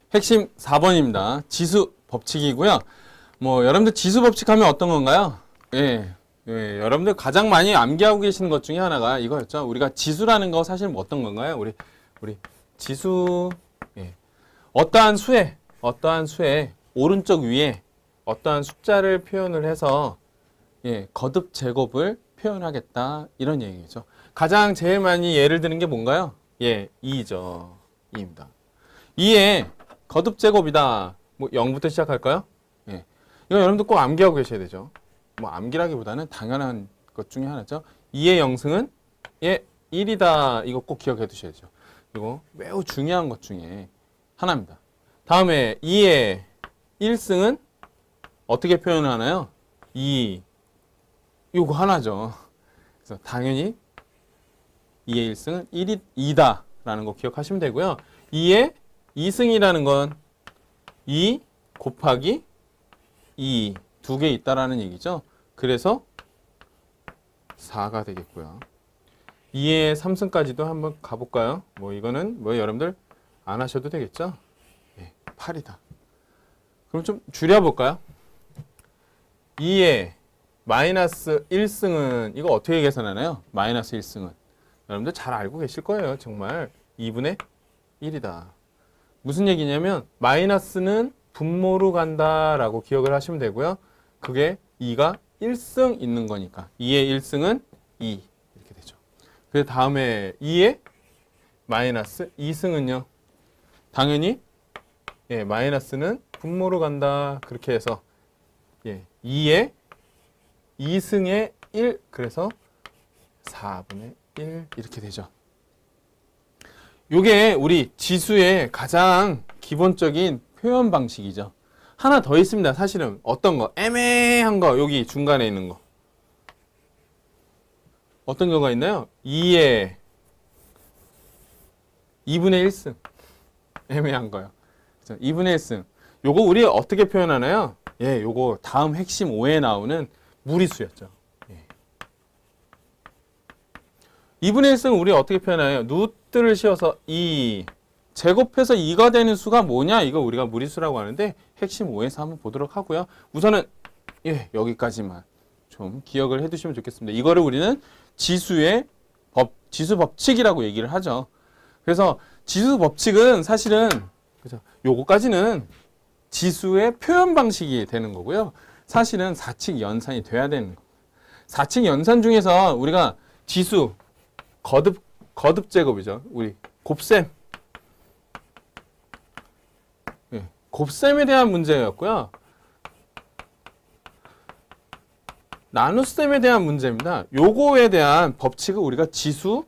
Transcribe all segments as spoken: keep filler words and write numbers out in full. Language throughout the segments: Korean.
핵심 사 번입니다. 지수 법칙이고요. 뭐 여러분들 지수 법칙 하면 어떤 건가요? 예, 예, 여러분들 가장 많이 암기하고 계시는 것 중에 하나가 이거였죠. 우리가 지수라는 거 사실 뭐 어떤 건가요? 우리 우리 지수, 예, 어떠한 수에 어떠한 수에 오른쪽 위에 어떠한 숫자를 표현을 해서 예, 거듭 제곱을 표현하겠다 이런 얘기죠. 가장 제일 많이 예를 드는 게 뭔가요? 예, 이죠. 이입니다. 이에 거듭 제곱이다. 뭐 영부터 시작할까요? 예. 이거 여러분들 꼭 암기하고 계셔야 되죠. 뭐 암기라기보다는 당연한 것 중에 하나죠. 이의 영승은 예, 일이다. 이거 꼭 기억해 두셔야죠. 그리고 매우 중요한 것 중에 하나입니다. 다음에 이의 일승은 어떻게 표현하나요? 이. 요거 하나죠. 그래서 당연히 이의 일승은 일이, 이다 라는 거 기억하시면 되고요. 이의 이승이라는 건 이 곱하기 이 두 개 있다라는 얘기죠. 그래서 사가 되겠고요. 이의 삼승까지도 한번 가볼까요? 뭐 이거는 뭐 여러분들 안 하셔도 되겠죠? 네, 팔이다. 그럼 좀 줄여볼까요? 이의 마이너스 일승은 이거 어떻게 계산하나요? 마이너스 일승은 여러분들 잘 알고 계실 거예요. 정말 이분의 일이다. 무슨 얘기냐면 마이너스는 분모로 간다라고 기억을 하시면 되고요. 그게 이가 일승 있는 거니까 이의 일승은 이 이렇게 되죠. 그 다음에 이의 마이너스 이승은요. 당연히 예, 마이너스는 분모로 간다. 그렇게 해서 예, 이의 이승의 일, 그래서 사분의 일 이렇게 되죠. 요게 우리 지수의 가장 기본적인 표현 방식이죠. 하나 더 있습니다. 사실은 어떤 거? 애매한 거. 여기 중간에 있는 거. 어떤 경우가 있나요? 이의 이분의 일승. 애매한 거요. 그래서 이분의 일승. 요거 우리 어떻게 표현하나요? 예, 요거 다음 핵심 오에 나오는 무리수였죠. 예. 이분의 일승은 우리 어떻게 표현하나요? 루트를 씌워서 이 제곱해서 이가 되는 수가 뭐냐? 이거 우리가 무리수라고 하는데 핵심 오에서 한번 보도록 하고요. 우선은 예, 여기까지만 좀 기억을 해두시면 좋겠습니다. 이거를 우리는 지수의 법, 지수 법칙이라고 얘기를 하죠. 그래서 지수 법칙은 사실은 그죠? 요거까지는 지수의 표현 방식이 되는 거고요. 사실은 사칙 연산이 돼야 되는 겁니다. 사칙 연산 중에서 우리가 지수 거듭 거듭 제곱이죠. 우리 곱셈. 예, 곱셈에 대한 문제였고요. 나눗셈에 대한 문제입니다. 요거에 대한 법칙을 우리가 지수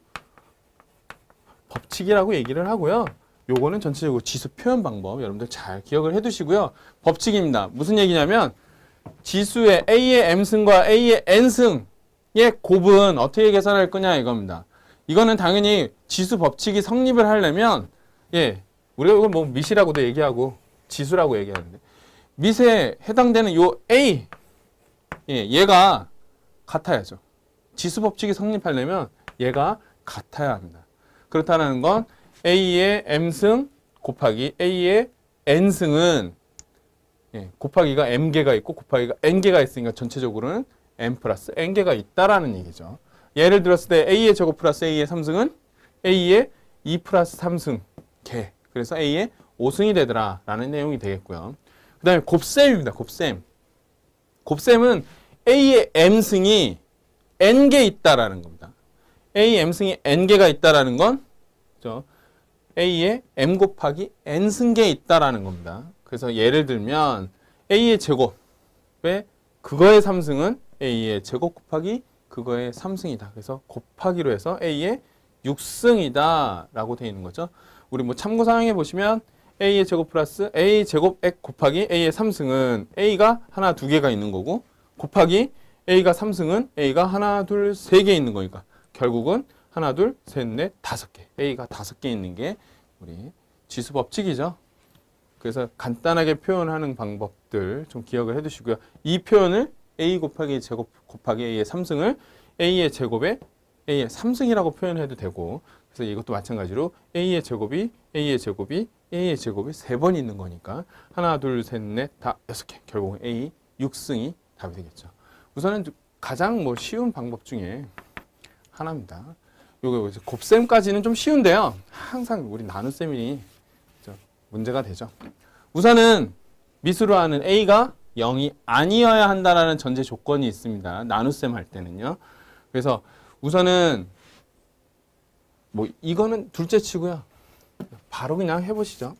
법칙이라고 얘기를 하고요. 요거는 전체적으로 지수 표현 방법 여러분들 잘 기억을 해 두시고요. 법칙입니다. 무슨 얘기냐면 지수의 A의 M승과 A의 N승의 곱은 어떻게 계산할 거냐 이겁니다. 이거는 당연히 지수 법칙이 성립을 하려면 예, 우리가 이걸 뭐 밑이라고도 얘기하고 지수라고 얘기하는데 밑에 해당되는 요 A 예, 얘가 같아야죠. 지수 법칙이 성립하려면 얘가 같아야 합니다. 그렇다는 건 A의 M승 곱하기 A의 N승은 예, 곱하기가 M개가 있고 곱하기가 N개가 있으니까 전체적으로는 M 플러스 N개가 있다라는 얘기죠. 예를 들었을 때 A의 제곱 플러스 A의 삼승은 A의 이 플러스 삼승 개. 그래서 A의 오승이 되더라 라는 내용이 되겠고요. 그 다음에 곱셈입니다. 곱셈. 곱셈은 A의 M승이 N개 있다라는 겁니다. A의 M승이 N개가 있다라는 건 그죠? A의 M 곱하기 N승개 있다라는 겁니다. 그래서 예를 들면 A의 제곱에 그거의 삼승은 A의 제곱 곱하기 그거의 삼승이다. 그래서 곱하기로 해서 A의 육승이다 라고 되어 있는 거죠. 우리 뭐 참고사항에 보시면 A의 제곱 플러스 A 제곱 액 곱하기 A의 삼승은 A가 하나 두 개가 있는 거고 곱하기 A가 삼승은 A가 하나 둘 세 개 있는 거니까 결국은 하나 둘 셋 넷 다섯 개 A가 다섯 개 있는 게 우리 지수 법칙이죠. 그래서 간단하게 표현하는 방법들 좀 기억을 해 두시고요. 이 표현을 A 곱하기 제곱 곱하기 A의 삼승을 A의 제곱에 A의 삼승이라고 표현해도 되고 그래서 이것도 마찬가지로 A의 제곱이 A의 제곱이 A의 제곱이 세 번 있는 거니까 하나, 둘, 셋, 넷, 다 여섯 개. 결국은 A 육 승이 답이 되겠죠. 우선은 가장 뭐 쉬운 방법 중에 하나입니다. 요거 곱셈까지는 좀 쉬운데요. 항상 우리 나눗셈이 문제가 되죠. 우선은 미수로 하는 A가 영이 아니어야 한다라는 전제 조건이 있습니다. 나눗셈 할 때는요. 그래서 우선은 뭐 이거는 둘째 치고요. 바로 그냥 해보시죠.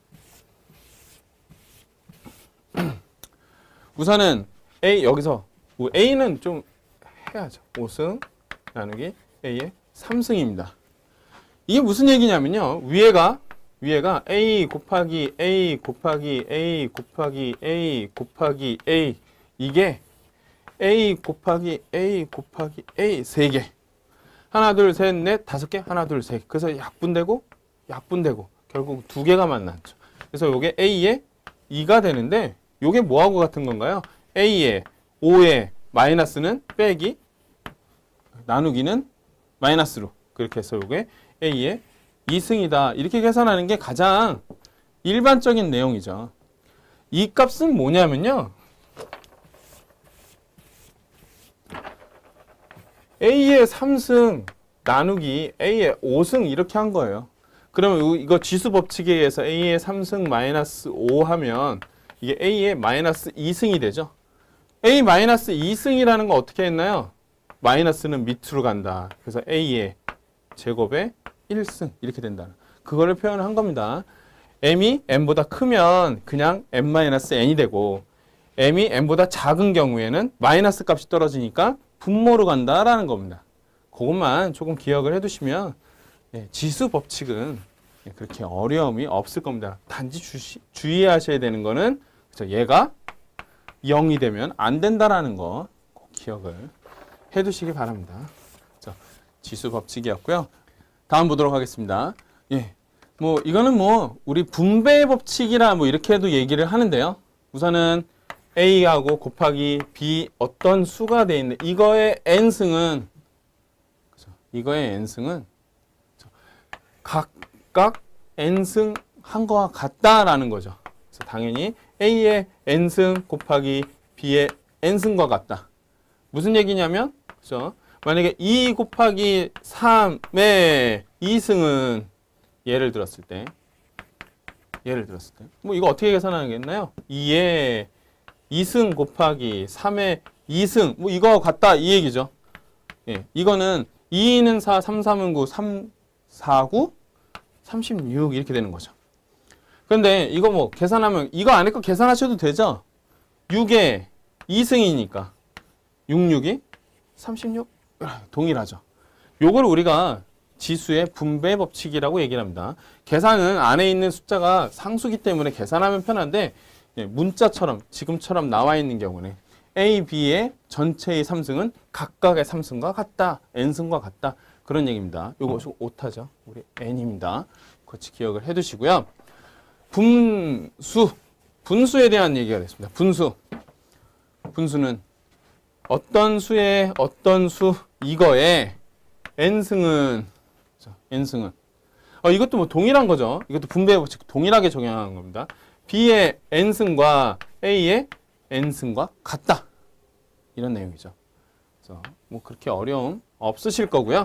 우선은 A 여기서 A는 좀 해야죠. 오 승 나누기 A의 삼 승입니다. 이게 무슨 얘기냐면요. 위에가 위에가 A 곱하기 A 곱하기 A 곱하기 A 곱하기 A 이게 A 곱하기 A 곱하기 A 세 개. 하나, 둘, 셋, 넷, 다섯 개, 하나, 둘, 셋. 그래서 약분되고 약분되고 결국 두 개가 만났죠. 그래서 이게 A의 이가 되는데 이게 뭐하고 같은 건가요? A의 오의 마이너스는 빼기 나누기는 마이너스로 그렇게 해서 이게 A의 이 승이다. 이렇게 계산하는 게 가장 일반적인 내용이죠. 이 값은 뭐냐면요. A의 삼 승 나누기 A의 오 승 이렇게 한 거예요. 그러면 이거 지수 법칙에 의해서 A의 삼 승 마이너스 오 하면 이게 A의 마이너스 이 승이 되죠. A 마이너스 이 승이라는 거 어떻게 했나요? 마이너스는 밑으로 간다. 그래서 A의 제곱의 일 승 이렇게 된다. 그거를 표현한 겁니다. M이 N보다 크면 그냥 M-N이 되고 M이 N보다 작은 경우에는 마이너스 값이 떨어지니까 분모로 간다라는 겁니다. 그것만 조금 기억을 해두시면 예, 지수 법칙은 예, 그렇게 어려움이 없을 겁니다. 단지 주시, 주의하셔야 되는 거는 그래서 얘가 영이 되면 안 된다라는 거 꼭 기억을 해두시기 바랍니다. 자, 지수 법칙이었고요. 다음 보도록 하겠습니다. 예, 뭐 이거는 뭐 우리 분배 법칙이라 뭐 이렇게 해도 얘기를 하는데요. 우선은 A하고 곱하기 B 어떤 수가 돼 있는 이거의 n승은 그렇죠? 이거의 n승은 각각 n승 한 거와 같다라는 거죠. 그래서 당연히 A의 n승 곱하기 B의 n승과 같다. 무슨 얘기냐면 그렇죠? 만약에 이 곱하기 삼의 이 승은 예를 들었을 때 예를 들었을 때 뭐 이거 어떻게 계산하겠나요? 이의 이 승 곱하기 삼의 이 승 뭐 이거와 같다 이 얘기죠. 예, 이거는 이는 사, 삼, 삼은 구, 삼, 사, 구, 삼십육 이렇게 되는 거죠. 그런데 이거 뭐 계산하면 이거 안에 거 계산하셔도 되죠. 육의 이 승이니까 육, 육이 삼십육 동일하죠. 요걸 우리가 지수의 분배 법칙이라고 얘기를 합니다. 계산은 안에 있는 숫자가 상수기 때문에 계산하면 편한데 문자처럼 지금처럼 나와 있는 경우는 A, B의 전체의 삼 승은 각각의 삼 승과 같다. n승과 같다. 그런 얘기입니다. 요거 오타죠. 우리 n입니다. 같이 기억을 해두시고요. 분수, 분수에 대한 얘기가 됐습니다. 분수, 분수는 어떤 수의 어떤 수 이거에 n승은 n승은 어, 이것도 뭐 동일한 거죠. 이것도 분배 법칙 동일하게 적용하는 겁니다. B의 n승과 A의 n승과 같다. 이런 내용이죠. 그래서 뭐 그렇게 어려움 없으실 거고요.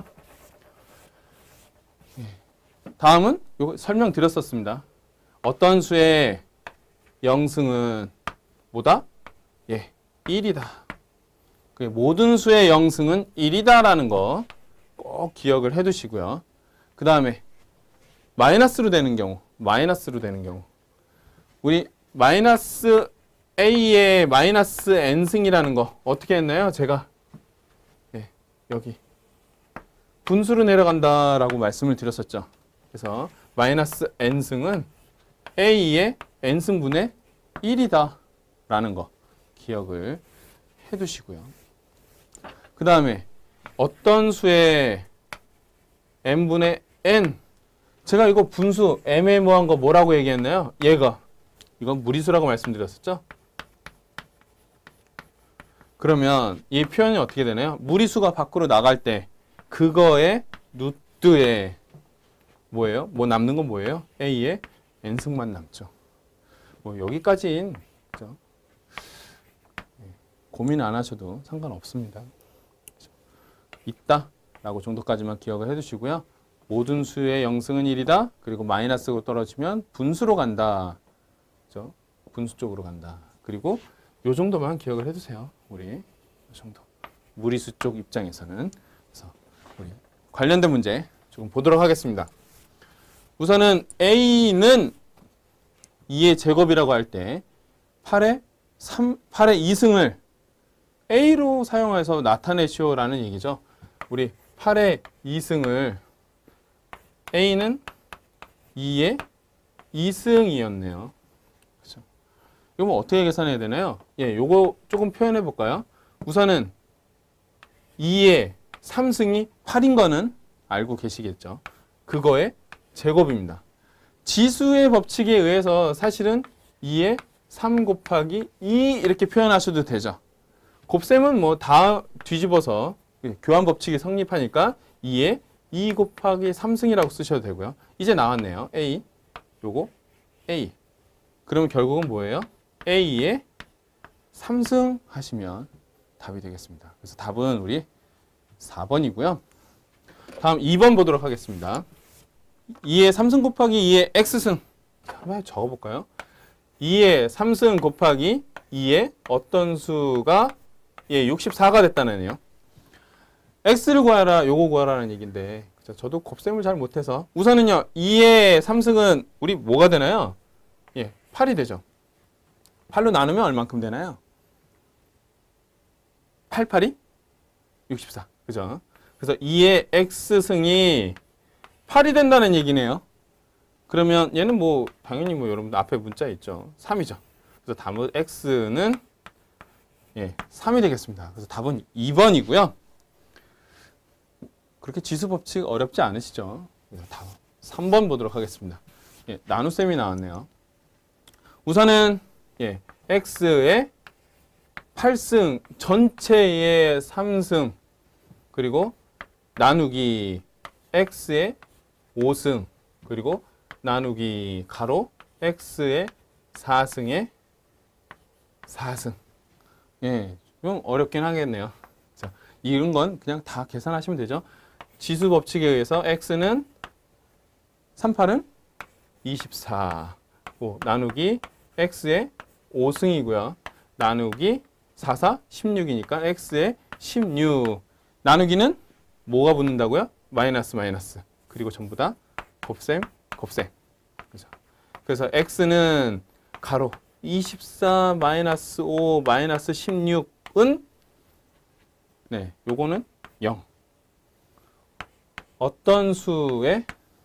다음은 요거 설명드렸었습니다. 어떤 수의 영승은 뭐다? 예, 일이다. 모든 수의 영승은 일이다라는 거 꼭 기억을 해두시고요. 그 다음에 마이너스로 되는 경우, 마이너스로 되는 경우 우리 마이너스 A의 마이너스 n승이라는 거 어떻게 했나요? 제가 예, 여기 분수로 내려간다라고 말씀을 드렸었죠. 그래서 마이너스 n승은 A의 n승분의 일이다 라는 거 기억을 해두시고요. 그 다음에 어떤 수의 n분의 n 제가 이거 분수 애매모호한 거 뭐라고 얘기했나요? 얘가 이건 무리수라고 말씀드렸었죠? 그러면 이 표현이 어떻게 되나요? 무리수가 밖으로 나갈 때 그거의 루트에 뭐예요? 뭐 남는 건 뭐예요? A의 n승만 남죠. 뭐 여기까지는 그죠? 고민 안 하셔도 상관없습니다. 있다 라고 정도까지만 기억을 해두시고요. 모든 수의 영승은 일이다. 그리고 마이너스로 떨어지면 분수로 간다. 그죠? 분수 쪽으로 간다. 그리고 요 정도만 기억을 해두세요. 우리 요 정도. 무리수 쪽 입장에서는. 그래서 우리 관련된 문제 조금 보도록 하겠습니다. 우선은 A는 이의 제곱이라고 할 때 팔의 삼, 팔의 이승을 A로 사용해서 나타내시오라는 얘기죠. 우리 팔의 이승을 A는 이의 이승이었네요. 그렇죠? 이거 뭐 어떻게 계산해야 되나요? 예, 요거 조금 표현해 볼까요? 우선은 이의 삼승이 팔인 거는 알고 계시겠죠. 그거의 제곱입니다. 지수의 법칙에 의해서 사실은 이의 삼 곱하기 이 이렇게 표현하셔도 되죠. 곱셈은 뭐 다 뒤집어서 교환 법칙이 성립하니까 이의 이 곱하기 삼승이라고 쓰셔도 되고요. 이제 나왔네요. A, 요거 A. 그러면 결국은 뭐예요? A의 삼승 하시면 답이 되겠습니다. 그래서 답은 우리 사 번이고요. 다음 이 번 보도록 하겠습니다. 이의 삼승 곱하기 이의 X승. 한번 적어볼까요? 이의 삼승 곱하기 이의 어떤 수가 예, 육십사가 됐다는 애요. X를 구하라, 요거 구하라는 얘기인데 저도 곱셈을 잘 못해서 우선은요, 이의 삼승은 우리 뭐가 되나요? 예, 팔이 되죠. 팔로 나누면 얼만큼 되나요? 팔, 팔이? 육십사. 그죠? 그래서 이의 X승이 팔이 된다는 얘기네요. 그러면 얘는 뭐 당연히 뭐 여러분들 앞에 문자 있죠. 삼이죠. 그래서 답은 X는 예, 삼이 되겠습니다. 그래서 답은 이 번이고요. 그렇게 지수 법칙 어렵지 않으시죠? 그래서 답 삼 번 보도록 하겠습니다. 예, 나눗셈이 나왔네요. 우선은 예, X의 팔승, 전체의 삼승, 그리고 나누기 X의 오승, 그리고 나누기 가로 X의 사승의 사승. 예, 좀 어렵긴 하겠네요. 자, 이런 건 그냥 다 계산하시면 되죠. 지수 법칙에 의해서 X는 삼, 팔은 이십사. 오, 나누기 X의 오승이고요. 나누기 사, 사, 십육이니까 X의 십육. 나누기는 뭐가 붙는다고요? 마이너스, 마이너스. 그리고 전부 다 곱셈, 곱셈. 그죠? 그래서 X는 가로 이십사 마이너스 오 마이너스 십육은 네, 요거는 영. 어떤 수의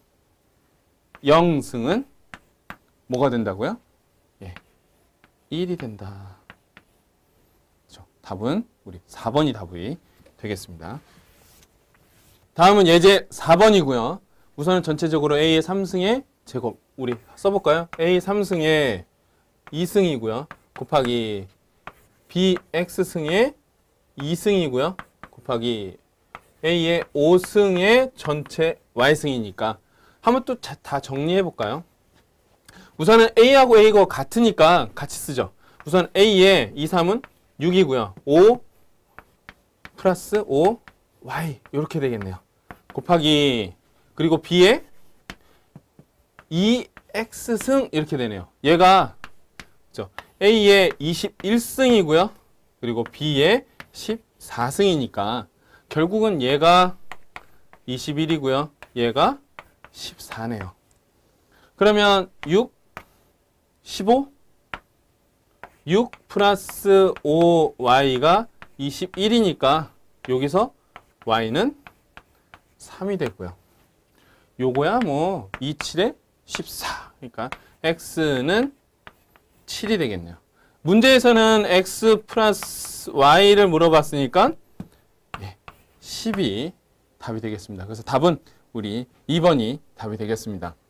영승은 뭐가 된다고요? 예, 일이 된다. 그렇죠? 답은 우리 사 번이 답이 되겠습니다. 다음은 예제 사 번이고요. 우선은 전체적으로 A의 삼승의 제곱 우리 써볼까요? A 삼승의 이승이고요. 곱하기 B X승의 이승이고요. 곱하기 A의 오승의 전체 Y승이니까 한번 또 다 정리해 볼까요? 우선은 A하고 A가 같으니까 같이 쓰죠. 우선 A의 이, 삼은 육이고요. 오 플러스 오 Y 이렇게 되겠네요. 곱하기 그리고 B의 이 X승 이렇게 되네요. 얘가 그렇죠? A의 이십일 승이고요. 그리고 B의 십사 승이니까 결국은 얘가 이십일이고요. 얘가 십사네요. 그러면 육, 십오, 육 플러스 오 와이가 이십일이니까 여기서 Y는 삼이 되고요. 요거야 뭐 이십칠에 십사. 그러니까 X는 칠이 되겠네요. 문제에서는 X 플러스 Y를 물어봤으니까 예, 십이 답이 되겠습니다. 그래서 답은 우리 이 번이 답이 되겠습니다.